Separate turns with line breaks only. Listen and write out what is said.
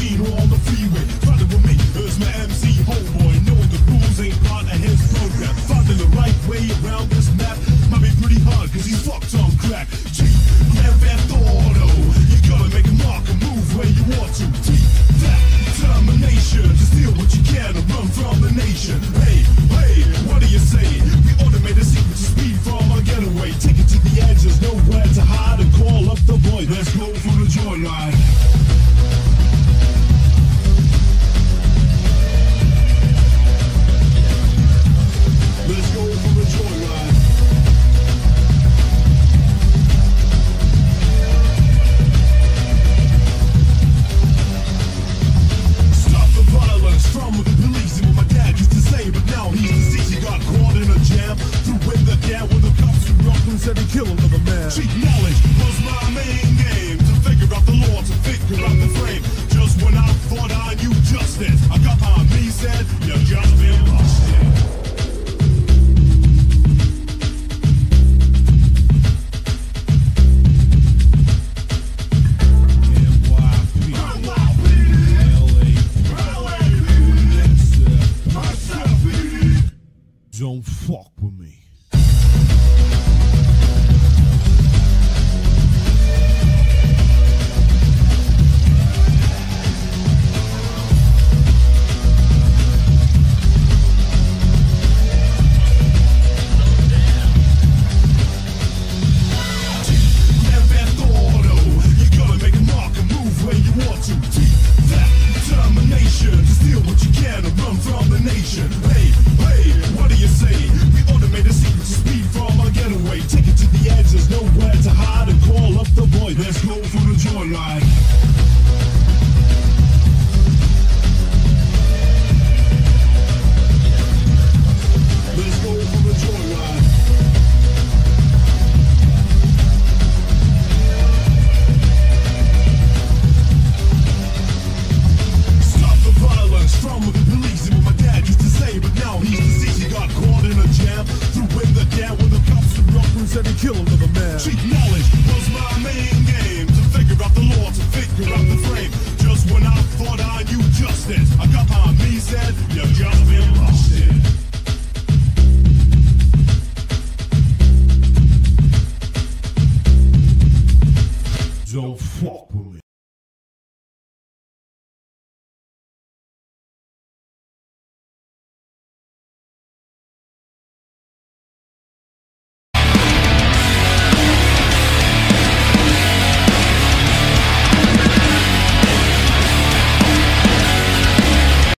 17 on the freeway. Riding with me is my MC homeboy, knowing the rules ain't part of his program. Finding the right way around this map might be pretty hard, cause he's fucked on crack. G, Grand Theft Auto, you gotta make a mark and move where you want to. T, that determination to steal what you can and run from the nation. Hey, hey, what do you say? We automate a secret to speed from our getaway. Take it to the edge, there's nowhere to hide, and call up the boy. Let's go for the joyride. Let's go for a joyride. Stop the violence from the police, and what my dad used to say, but now he's deceased. He got caught in a jam, threw in the can when the cops threw up and said he killed another man. Cheap knowledge was my main game, to figure out the law, to figure out the frame. Just when I thought I knew justice, I got on me said, you just been busted. Don't fuck with me. Grand Theft Auto, you gotta make a mark and move where you want to. That determination to steal what you can and run from the nation. Hey,